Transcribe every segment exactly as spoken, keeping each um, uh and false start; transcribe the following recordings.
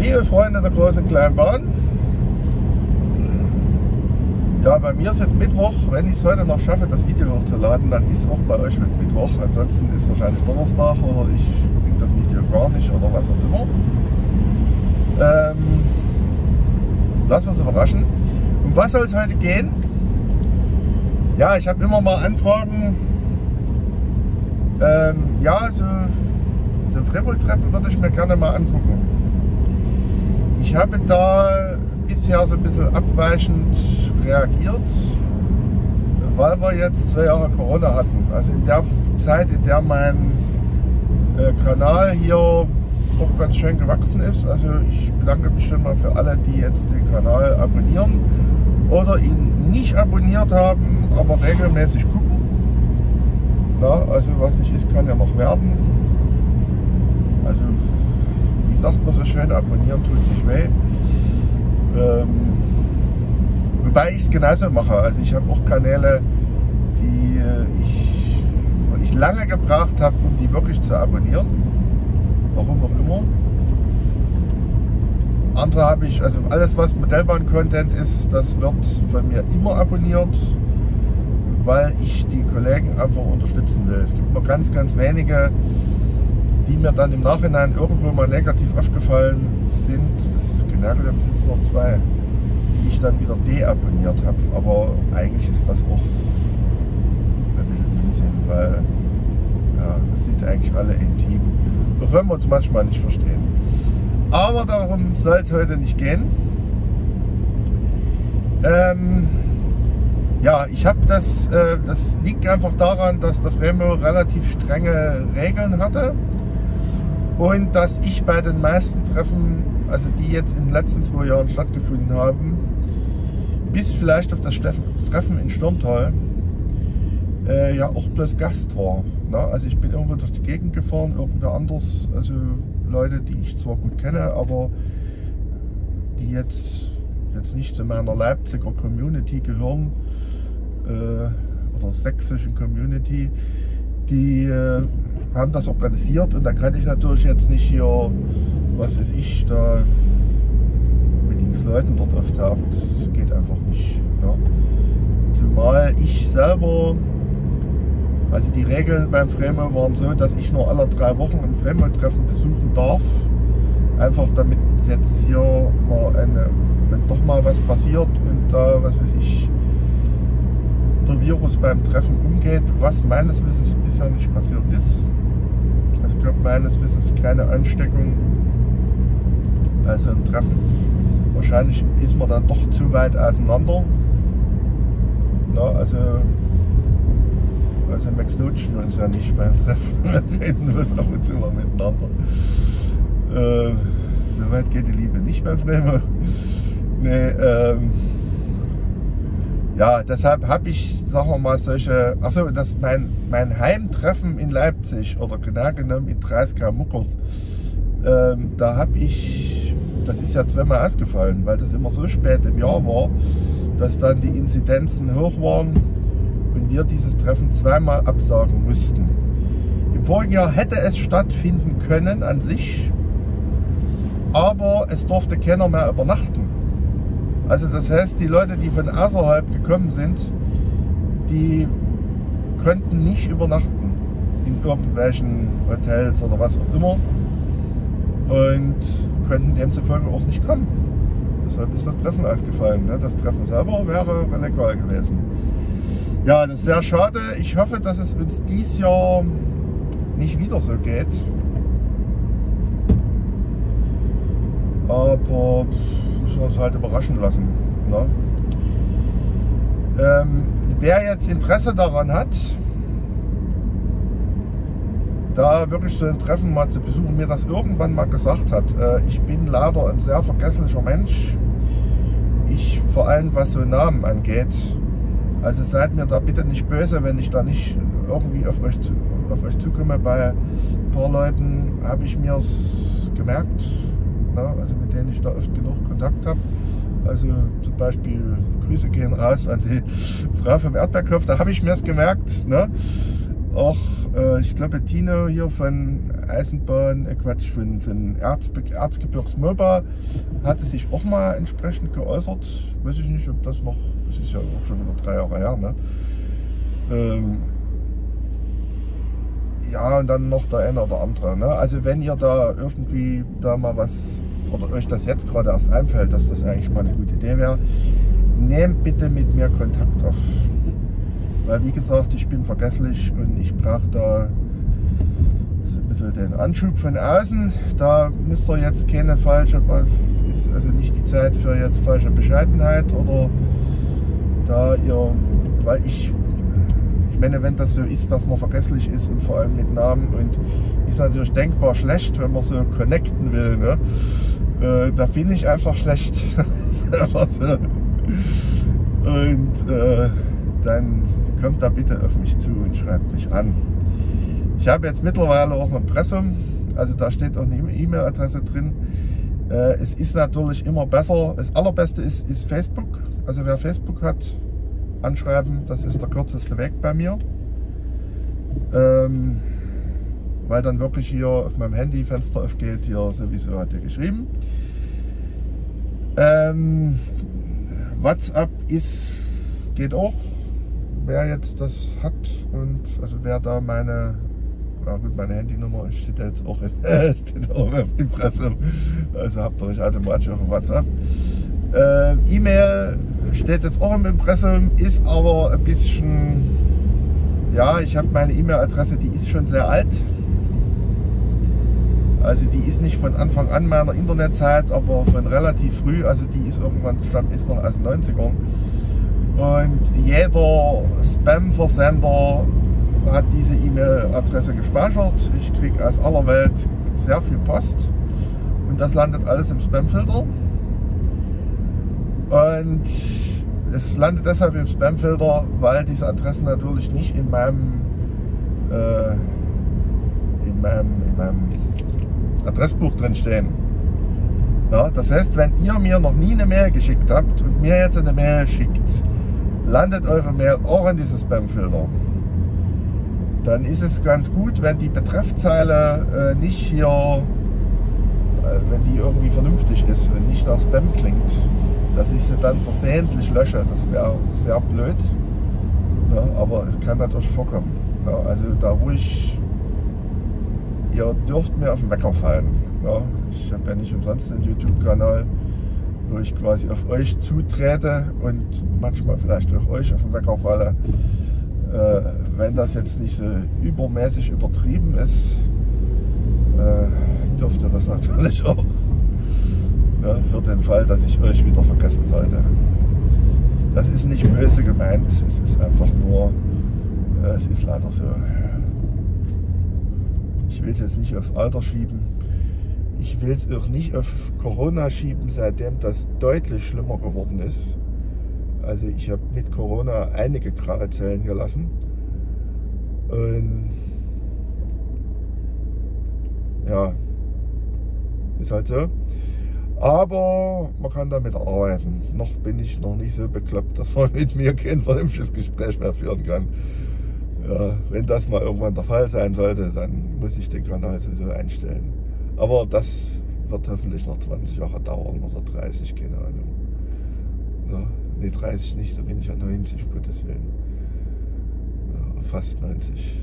Liebe Freunde der großen und kleinen Bahn, ja, bei mir ist jetzt Mittwoch. Wenn ich es heute noch schaffe, das Video hochzuladen, dann ist auch bei euch heute Mittwoch. Ansonsten ist wahrscheinlich Donnerstag oder ich kriege das Video gar nicht oder was auch immer. Ähm, lassen wir uns überraschen. Um was soll es heute gehen? Ja, ich habe immer mal Anfragen. Ähm, ja, so, so ein Fremdtreffen würde ich mir gerne mal angucken. Ich habe da bisher so ein bisschen abweichend reagiert, weil wir jetzt zwei Jahre Corona hatten. Also in der Zeit, in der mein äh, Kanal hier doch ganz schön gewachsen ist. Also ich bedanke mich schon mal für alle, die jetzt den Kanal abonnieren oder ihn nicht abonniert haben, aber regelmäßig gucken. Ja, also was nicht ist, kann ja noch werden. Also wie sagt man so schön, abonnieren tut nicht weh. Ähm, wobei ich es genauso mache. Also ich habe auch Kanäle, die äh, ich, wo ich lange gebraucht habe, um die wirklich zu abonnieren. Warum auch immer. Andere habe ich, also alles was Modellbahn-Content ist, das wird von mir immer abonniert, weil ich die Kollegen einfach unterstützen will. Es gibt nur ganz, ganz wenige, die mir dann im Nachhinein irgendwo mal negativ aufgefallen sind. Das genau genommen sind es noch zwei, die ich dann wieder deabonniert habe. Aber eigentlich ist das auch ein bisschen Unsinn, weil ja, wir sind eigentlich alle intim. Auch wenn wir uns manchmal nicht verstehen. Aber darum soll es heute nicht gehen. Ähm, ja, ich habe das, äh, das liegt einfach daran, dass der Fremo relativ strenge Regeln hatte. Und dass ich bei den meisten Treffen, also die jetzt in den letzten zwei Jahren stattgefunden haben, bis vielleicht auf das Treffen in Sturmtal, äh, ja auch bloß Gast war. Na, also ich bin irgendwo durch die Gegend gefahren, irgendwer anders, also Leute, die ich zwar gut kenne, aber die jetzt, jetzt nicht zu meiner Leipziger Community gehören, äh, oder sächsischen Community, die äh, haben das organisiert und da kann ich natürlich jetzt nicht hier, was weiß ich, da mit x Leuten dort auftauchen. Das geht einfach nicht. Ne? Zumal ich selber, also die Regeln beim Fremo waren so, dass ich nur alle drei Wochen ein Fremo-Treffen besuchen darf. Einfach damit jetzt hier mal eine, wenn doch mal was passiert und da, was weiß ich, der Virus beim Treffen umgeht, was meines Wissens bisher nicht passiert ist. Es gab meines Wissens keine Ansteckung bei so einem Treffen. Wahrscheinlich ist man dann doch zu weit auseinander. Na, also, also wir knutschen uns ja nicht beim Treffen, wir reden bloß ab und zu mal miteinander. Äh, so weit geht die Liebe nicht beim Fremo. Nee, ähm, ja, deshalb habe ich, sagen wir mal, solche, achso, das mein, mein Heimtreffen in Leipzig oder genau genommen in dreißig Muckern, ähm, da habe ich, das ist ja zweimal ausgefallen, weil das immer so spät im Jahr war, dass dann die Inzidenzen hoch waren und wir dieses Treffen zweimal absagen mussten. Im vorigen Jahr hätte es stattfinden können an sich, aber es durfte keiner mehr übernachten. Also das heißt, die Leute, die von außerhalb gekommen sind, die konnten nicht übernachten in irgendwelchen Hotels oder was auch immer und konnten demzufolge auch nicht kommen. Deshalb ist das Treffen ausgefallen. Ne? Das Treffen selber wäre legal gewesen. Ja, das ist sehr schade. Ich hoffe, dass es uns dieses Jahr nicht wieder so geht. Aber müssen wir uns halt überraschen lassen. Ne? Ähm, wer jetzt Interesse daran hat, da wirklich so ein Treffen mal zu besuchen, mir das irgendwann mal gesagt hat. Äh, ich bin leider ein sehr vergesslicher Mensch. Ich, vor allem was so Namen angeht. Also seid mir da bitte nicht böse, wenn ich da nicht irgendwie auf euch, zu, auf euch zukomme. Bei ein paar Leuten habe ich mir es gemerkt. Also mit denen ich da oft genug Kontakt habe. Also zum Beispiel Grüße gehen raus an die Frau vom Erdbeerkopf, da habe ich mir es gemerkt. Ne? auch, äh, ich glaube, Tino hier von Eisenbahn, äh Quatsch, von, von Erzbe Erzgebirgs MOBA hatte sich auch mal entsprechend geäußert. Weiß ich nicht, ob das noch, das ist ja auch schon wieder drei Jahre her, ne? Ähm, ja, und dann noch der eine oder andere, ne? Also wenn ihr da irgendwie da mal was, oder euch das jetzt gerade erst einfällt, dass das eigentlich mal eine gute Idee wäre, nehmt bitte mit mir Kontakt auf. Weil wie gesagt, ich bin vergesslich und ich brauche da so ein bisschen den Anschub von außen. Da müsst ihr jetzt keine falsche, ist also nicht die Zeit für jetzt falsche Bescheidenheit oder da ihr, weil ich, ich meine, wenn das so ist, dass man vergesslich ist und vor allem mit Namen, und ist natürlich denkbar schlecht, wenn man so connecten will, ne? Äh, da bin ich einfach schlecht. Das ist einfach so. Und äh, dann kommt da bitte auf mich zu und schreibt mich an. Ich habe jetzt mittlerweile auch ein Impressum, also da steht auch eine E-Mail-Adresse drin. Äh, es ist natürlich immer besser, das allerbeste ist, ist Facebook. Also wer Facebook hat, anschreiben, das ist der kürzeste Weg bei mir. Ähm, weil dann wirklich hier auf meinem Handy Fenster aufgeht, hier sowieso hat er geschrieben. Ähm, WhatsApp ist, geht auch. Wer jetzt das hat und also wer da meine, ja gut, meine Handynummer steht jetzt auch, in, steht auch auf dem Impressum, also habt ihr euch automatisch auch auf WhatsApp. Äh, E-Mail steht jetzt auch im Impressum, ist aber ein bisschen, ja, ich habe meine E-Mail-Adresse, die ist schon sehr alt. Also die ist nicht von Anfang an meiner Internetzeit, aber von relativ früh, also die ist irgendwann, stammt ist noch aus den neunzigern. Und jeder Spam-Versender hat diese E-Mail-Adresse gespeichert. Ich kriege aus aller Welt sehr viel Post und das landet alles im Spam-Filter. Und es landet deshalb im Spam-Filter, weil diese Adressen natürlich nicht in meinem, äh, in meinem, in meinem Adressbuch drin stehen. Ja, das heißt, wenn ihr mir noch nie eine Mail geschickt habt und mir jetzt eine Mail schickt, landet eure Mail auch in dieses Spam-Filter. Dann ist es ganz gut, wenn die Betreffzeile äh, nicht hier, äh, wenn die irgendwie vernünftig ist und nicht nach Spam klingt, dass ich sie dann versehentlich lösche. Das wäre sehr blöd, ja, aber es kann natürlich vorkommen. Ja, also da ruhig, ihr dürft mir auf den Wecker fallen. Ja, ich habe ja nicht umsonst einen YouTube-Kanal, wo ich quasi auf euch zutrete und manchmal vielleicht auch euch auf den Wecker falle. Äh, wenn das jetzt nicht so übermäßig übertrieben ist, äh, dürft ihr das natürlich auch. Ja, für den Fall, dass ich euch wieder vergessen sollte. Das ist nicht böse gemeint, es ist einfach nur, äh, es ist leider so. Ich will es jetzt nicht aufs Alter schieben. Ich will es auch nicht auf Corona schieben, seitdem das deutlich schlimmer geworden ist. Also ich habe mit Corona einige graue Zellen gelassen. Und ja, ist halt so. Aber man kann damit arbeiten. Noch bin ich noch nicht so bekloppt, dass man mit mir kein vernünftiges Gespräch mehr führen kann. Ja, wenn das mal irgendwann der Fall sein sollte, dann muss ich den Kanal sowieso einstellen. Aber das wird hoffentlich noch zwanzig Jahre dauern oder dreißig, keine Ahnung. Ja, nee, dreißig nicht, da bin ich ja neunzig, um Gottes Willen. Ja, fast neunzig.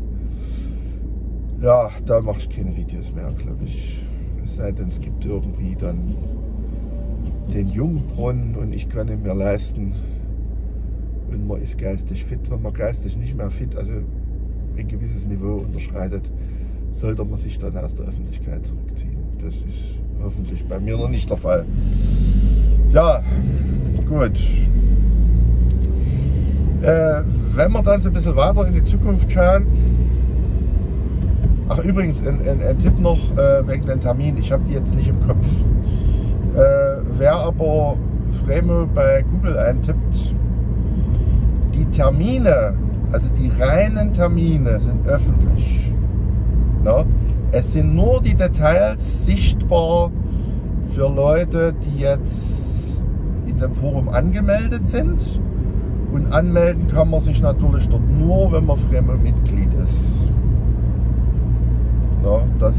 Ja, da mache ich keine Videos mehr, glaube ich. Es sei denn, es gibt irgendwie dann den Jungbrunnen und ich kann ihn mir leisten. Und man ist geistig fit. Wenn man geistig nicht mehr fit, also ein gewisses Niveau unterschreitet, sollte man sich dann aus der Öffentlichkeit zurückziehen. Das ist hoffentlich bei mir noch nicht der Fall. Ja, gut. Äh, wenn wir dann so ein bisschen weiter in die Zukunft schauen. Ach übrigens, ein, ein, ein Tipp noch äh, wegen den Termin. Ich habe die jetzt nicht im Kopf. Äh, wer aber Fremo bei Google eintippt, die Termine, also die reinen Termine sind öffentlich. Ja? Es sind nur die Details sichtbar für Leute, die jetzt in dem Forum angemeldet sind Und anmelden kann man sich natürlich dort nur, wenn man Fremo-Mitglied ist. Ja, das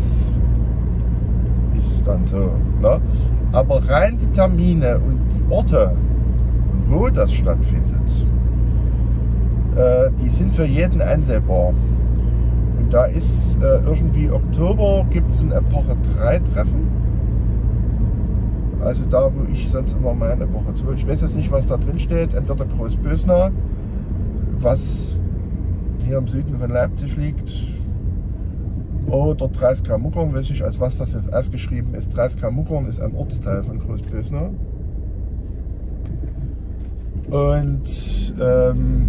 ist dann so. Ne? Aber rein die Termine und die Orte, wo das stattfindet, äh, die sind für jeden einsehbar. Und da ist äh, irgendwie Oktober, gibt es ein Epoche drei Treffen. Also da, wo ich sonst immer meine Epoche zwei. Ich weiß jetzt nicht, was da drin steht. Entweder Großbösna, was hier im Süden von Leipzig liegt, oder Dreisker Muckern, weiß ich, als was das jetzt ausgeschrieben ist. Dreisker Muckern ist ein Ortsteil von Großbösna. Und ähm,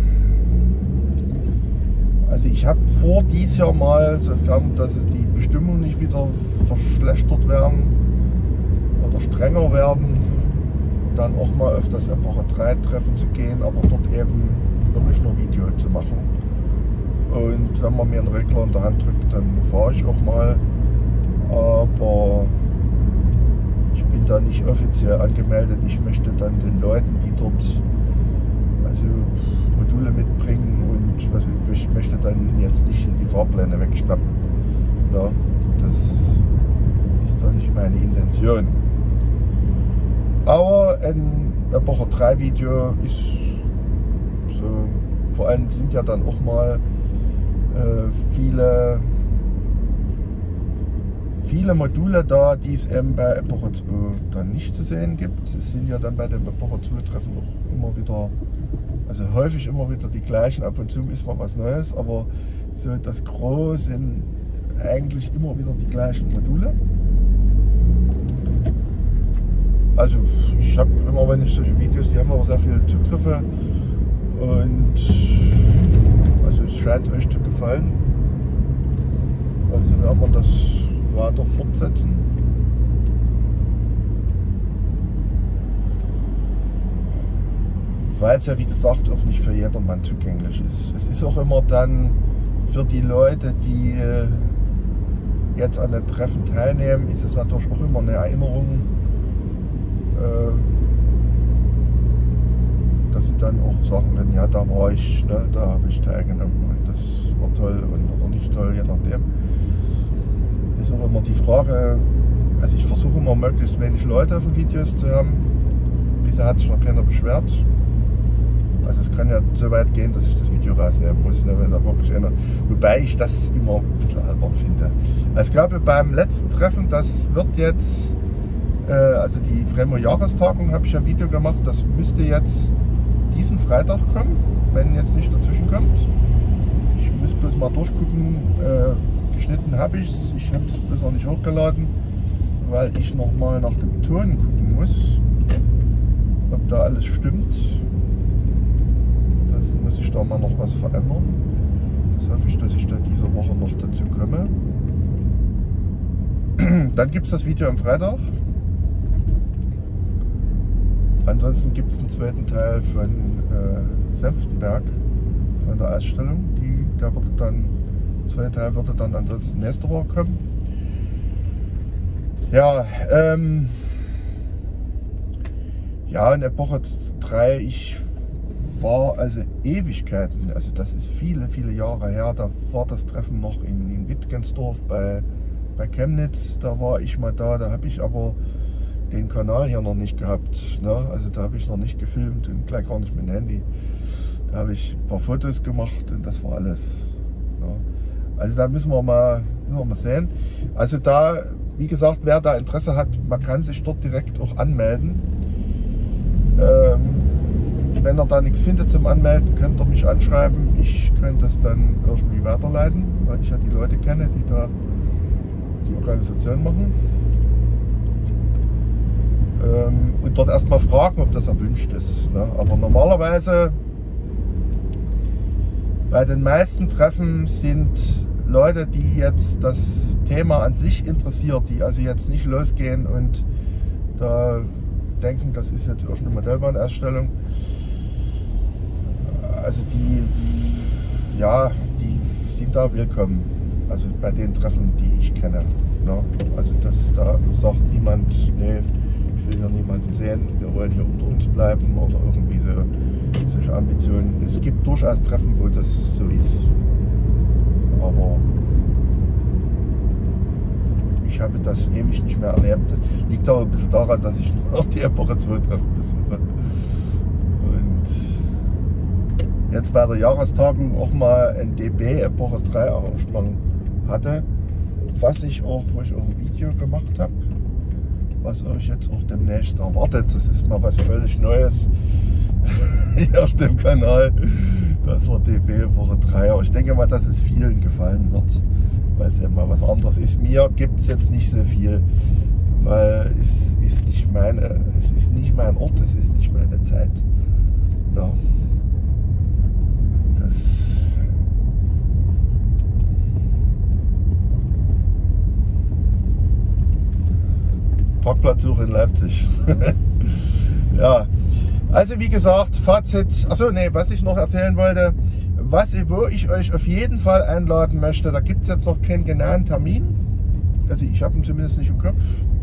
also ich habe vor, dies Jahr mal, sofern dass die Bestimmungen nicht wieder verschlechtert werden oder strenger werden, dann auch mal auf das Epoche drei Treffen zu gehen, aber dort eben wirklich nur Video zu machen. Und wenn man mir einen Regler in der Hand drückt, dann fahre ich auch mal. Aber ich bin da nicht offiziell angemeldet. Ich möchte dann den Leuten, die dort also Module mitbringen und was ich möchte dann jetzt nicht die Fahrpläne wegschnappen. Ja, das ist doch nicht meine Intention. Aber ein Epoche drei Video ist so, vor allem sind ja dann auch mal äh, viele, viele Module da, die es eben bei Epoche zwei dann nicht zu sehen gibt. Es sind ja dann bei dem Epoche zwei Treffen auch immer wieder, also häufig immer wieder die gleichen, ab und zu ist mal was Neues, aber so das Gros sind eigentlich immer wieder die gleichen Module. Also ich habe immer, wenn ich solche Videos, die haben aber sehr viele Zugriffe und also es scheint euch zu gefallen. Also werden wir das weiter fortsetzen. Weil es ja wie gesagt auch nicht für jedermann zugänglich ist. Es ist auch immer dann für die Leute, die jetzt an den Treffen teilnehmen, ist es natürlich auch immer eine Erinnerung, dass sie dann auch sagen können, ja, da war ich, ne, da habe ich teilgenommen und das war toll und oder nicht toll, je nachdem. Ist auch immer die Frage, also ich versuche immer möglichst wenig Leute auf den Videos zu haben. Bisher hat sich noch keiner beschwert. Also es kann ja so weit gehen, dass ich das Video rausnehmen muss, ne, wenn da wirklich einer, wobei ich das immer ein bisschen albern finde. Also ich glaube beim letzten Treffen, das wird jetzt also die Fremo Jahrestagung, habe ich ein Video gemacht, das müsste jetzt diesen Freitag kommen, wenn jetzt nicht dazwischen kommt. Ich muss bloß mal durchgucken, äh, geschnitten habe ich es, ich habe es bisher nicht hochgeladen, weil ich noch mal nach dem Ton gucken muss, ob da alles stimmt. Das muss ich da mal noch was verändern. Das hoffe ich, dass ich da diese Woche noch dazu komme. Dann gibt es das Video am Freitag. Ansonsten gibt es einen zweiten Teil von äh, Senftenberg, von der Ausstellung. Die, der wird dann, der zweite Teil würde dann ansonsten nächste Woche kommen. Ja, ähm, ja, in Epoche drei, ich war also Ewigkeiten, also das ist viele, viele Jahre her, da war das Treffen noch in, in Wittgensdorf bei, bei Chemnitz, da war ich mal da, da habe ich aber den Kanal hier noch nicht gehabt, ne? Also da habe ich noch nicht gefilmt und gleich gar nicht mit dem Handy. Da habe ich ein paar Fotos gemacht und das war alles. Ne? Also da müssen wir, mal, müssen wir mal sehen. Also da, wie gesagt, wer da Interesse hat, man kann sich dort direkt auch anmelden. Ähm, wenn ihr da nichts findet zum Anmelden, könnt ihr mich anschreiben. Ich könnte das dann irgendwie weiterleiten, weil ich ja die Leute kenne, die da die Organisation machen. Und dort erstmal fragen, ob das erwünscht ist. Ne? Aber normalerweise bei den meisten Treffen sind Leute, die jetzt das Thema an sich interessiert, die also jetzt nicht losgehen und da denken, das ist jetzt irgendeine Modellbahnausstellung. Also die, ja, die sind da willkommen. Also bei den Treffen, die ich kenne. Ne? Also das, da sagt niemand, nee, Ich will hier niemanden sehen. Wir wollen hier unter uns bleiben oder irgendwie so solche Ambitionen. Es gibt durchaus Treffen, wo das so ist. Aber ich habe das ewig nicht mehr erlebt. Das liegt aber ein bisschen daran, dass ich noch die Epoche zwei Treffen besuche. Und jetzt bei der Jahrestagung auch mal ein D B Epoche drei Arrangement hatte, was ich auch, wo ich auch ein Video gemacht habe, was euch jetzt auch demnächst erwartet. Das ist mal was völlig Neues hier auf dem Kanal. Das war D B Epoche drei. Ich denke mal, dass es vielen gefallen wird, weil es ja mal was anderes ist. Mir gibt es jetzt nicht so viel, weil es ist nicht meine, es ist nicht mein Ort, es ist nicht meine Zeit. Ja. Das Parkplatzsuche in Leipzig. Ja, also wie gesagt, Fazit. Achso, nee, was ich noch erzählen wollte, was, wo ich euch auf jeden Fall einladen möchte, da gibt es jetzt noch keinen genauen Termin. Also ich habe ihn zumindest nicht im Kopf.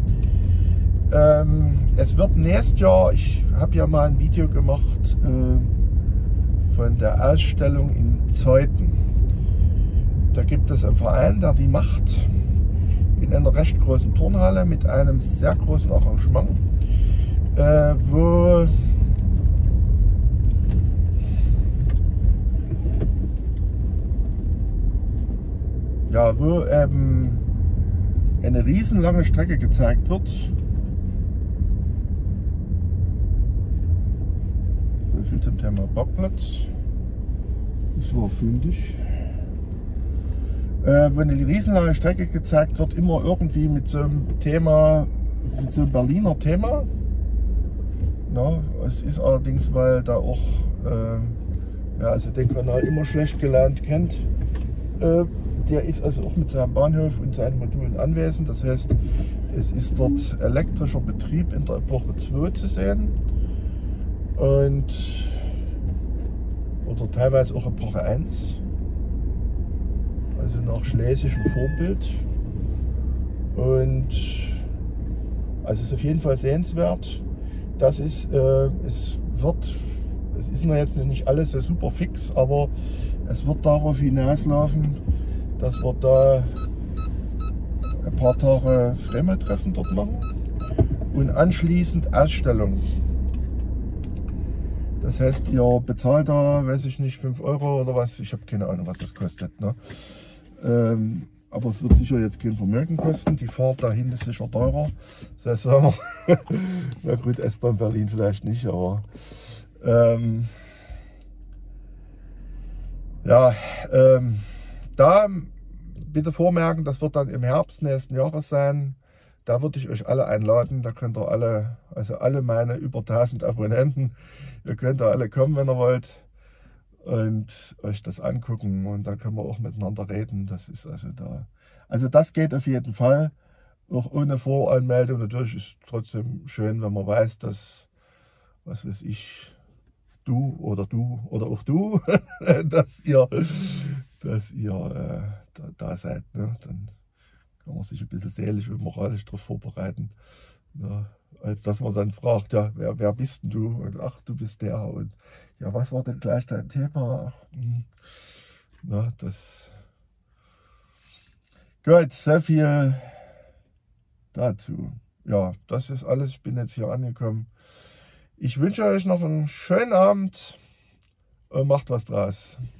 Ähm, es wird nächstes Jahr, ich habe ja mal ein Video gemacht äh, von der Ausstellung in Zeuthen. Da gibt es einen Verein, der die macht, in einer recht großen Turnhalle mit einem sehr großen Arrangement, äh, wo ja, wo ähm, eine riesenlange Strecke gezeigt wird. So viel zum Thema Parkplatz. Das war fündig. Äh, wo eine riesenlange Strecke gezeigt wird, immer irgendwie mit so einem Thema, mit so einem Berliner Thema. Na, es ist allerdings, weil da auch, äh, ja, also den Kanal immer schlecht gelernt kennt. Äh, der ist also auch mit seinem Bahnhof und seinen Modulen anwesend. Das heißt, es ist dort elektrischer Betrieb in der Epoche zwei zu sehen. Und oder teilweise auch Epoche eins. Also nach schlesischem Vorbild. Und also es ist auf jeden Fall sehenswert. Das ist, äh, es wird, es ist noch jetzt nicht alles so super fix, aber es wird darauf hinauslaufen, dass wir da ein paar Tage Fremo-Treffen dort machen und anschließend Ausstellung. Das heißt, ihr bezahlt da, weiß ich nicht, fünf Euro oder was, ich habe keine Ahnung, was das kostet. Ne? Ähm, aber es wird sicher jetzt kein Vermögen kosten, die Fahrt dahin ist sicher teurer. Das heißt, sagen wir, na gut, S-Bahn Berlin vielleicht nicht, aber ähm, ja, ähm, da bitte vormerken, das wird dann im Herbst nächsten Jahres sein. Da würde ich euch alle einladen. Da könnt ihr alle, also alle meine über tausend Abonnenten, ihr könnt da alle kommen, wenn ihr wollt und euch das angucken und da können wir auch miteinander reden. Das ist also da. Also das geht auf jeden Fall, auch ohne Voranmeldung. Natürlich ist es trotzdem schön, wenn man weiß, dass, was weiß ich, du oder du oder auch du, dass ihr, dass ihr äh, da, da seid. Ne? Dann kann man sich ein bisschen seelisch und moralisch darauf vorbereiten. Ne? Als dass man dann fragt, ja, wer, wer bist denn du? Und ach, du bist der. Und ja, was war denn gleich dein Thema? Ach, hm. Na, das. Gut, sehr viel dazu. Ja, das ist alles. Ich bin jetzt hier angekommen. Ich wünsche euch noch einen schönen Abend und macht was draus.